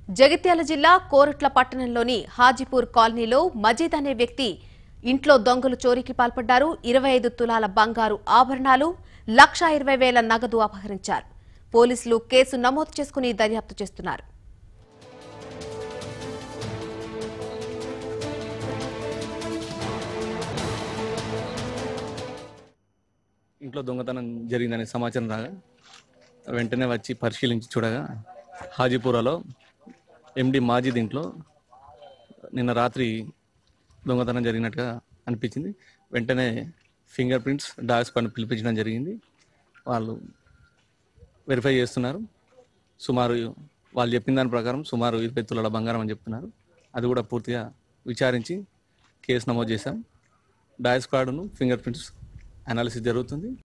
జగిత్యాల జిల్లా కోరుట్ల పట్టణంలోని హాజీపూర్ కాలనీలో మజీద్ అనే వ్యక్తి ఇంట్లో దొంగలు చోరీకి పాల్పడ్డారు. 25 తులాల బంగారు ఆభరణాలు, 1,20,000 నగదు అపహరించారు. పోలీసులు కేసు నమోదు చేసుకుని దర్యాప్తు చేస్తున్నారు. ఇంట్లో దొంగతనం జరిగిందనే సమాచారం రాగా వెంటనే వచ్చి పరిశీలించి చూడగా హాజీపురాలో ఎండి మాజీద్ ఇంట్లో నిన్న రాత్రి దొంగతనం జరిగినట్టుగా అనిపించింది. వెంటనే ఫింగర్ ప్రింట్స్ డాగ్ స్క్వాడ్ని పిలిపించడం జరిగింది. వాళ్ళు వెరిఫై చేస్తున్నారు. సుమారు వాళ్ళు చెప్పిన దాని ప్రకారం సుమారు 20 తులాల బంగారం అని చెప్తున్నారు. అది కూడా పూర్తిగా విచారించి కేసు నమోదు చేశాం. డాగ్ స్క్వాడ్ను ఫింగర్ ప్రింట్స్ అనాలిసిస్ జరుగుతుంది.